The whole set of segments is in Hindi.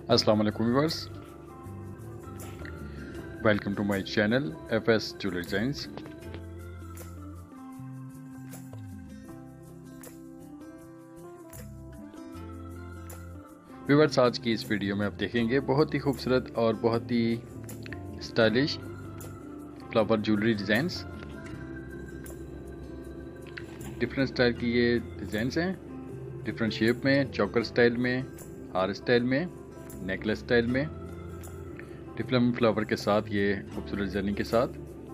अस्सलाम वालेकुम viewers, welcome to my channel FS jewellery designs. Viewers, आज की इस वीडियो में आप देखेंगे बहुत ही खूबसूरत और बहुत ही stylish flower jewellery designs. Different style की ये डिज़ाइंस हैं, डिफरेंट शेप में, चौकर स्टाइल में, हार स्टाइल में, नेकलेस स्टाइल में, डिफरेंट फ्लावर के साथ, ये खूबसूरत डिजाइनिंग के साथ।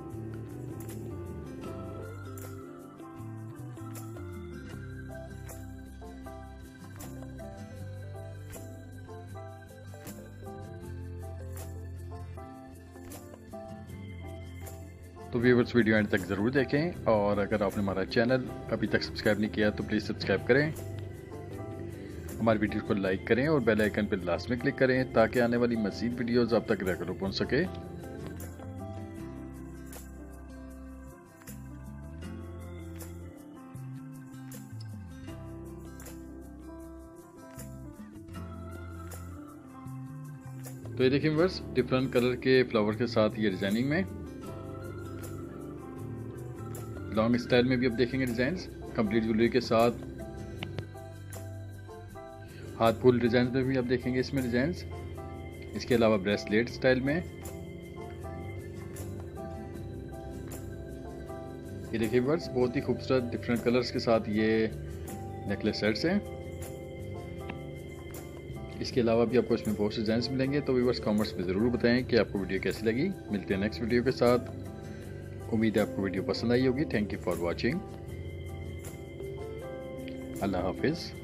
तो व्यूअर्स, वीडियो एंड तक ज़रूर देखें, और अगर आपने हमारा चैनल अभी तक सब्सक्राइब नहीं किया तो प्लीज़ सब्सक्राइब करें, हमारी वीडियो को लाइक करें और बेल आइकन पर लास्ट में क्लिक करें ताकि आने वाली मज़ीद वीडियोज़ आप तक रेगुलर पहुंच सके। तो ये देखिए व्यूअर्स, डिफरेंट कलर के फ्लावर के साथ ये डिज़ाइनिंग में, लॉन्ग स्टाइल में भी आप देखेंगे डिज़ाइंस, कंप्लीट ज्वेलरी के साथ, हाथ फुल डिज़ाइन में भी आप देखेंगे इसमें डिज़ाइंस। इसके अलावा ब्रेसलेट स्टाइल में ये देखिए व्यूअर्स, बहुत ही खूबसूरत डिफरेंट कलर्स के साथ ये नेकलेस सेट्स हैं। इसके अलावा भी आपको इसमें बहुत से डिज़ाइंस मिलेंगे। तो व्यूअर्स, कमेंट्स में ज़रूर बताएं कि आपको वीडियो कैसी लगी। मिलते हैं नेक्स्ट वीडियो के साथ। उम्मीद है आपको वीडियो पसंद आई होगी। Thank you for watching. अल्लाह हाफिज़।